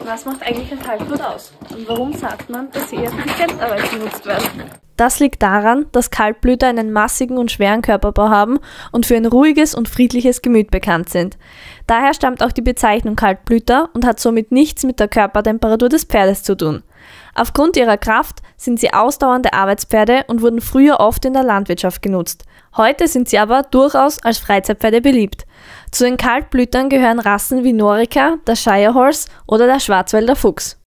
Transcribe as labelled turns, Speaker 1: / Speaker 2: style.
Speaker 1: Was macht eigentlich ein Kaltblut aus? Und warum sagt man, dass sie eher für die Feldarbeit genutzt werden?
Speaker 2: Das liegt daran, dass Kaltblüter einen massigen und schweren Körperbau haben und für ein ruhiges und friedliches Gemüt bekannt sind. Daher stammt auch die Bezeichnung Kaltblüter und hat somit nichts mit der Körpertemperatur des Pferdes zu tun. Aufgrund ihrer Kraft sind sie ausdauernde Arbeitspferde und wurden früher oft in der Landwirtschaft genutzt. Heute sind sie aber durchaus als Freizeitpferde beliebt. Zu den Kaltblütern gehören Rassen wie Norica, der Shire Horse oder der Schwarzwälder Fuchs.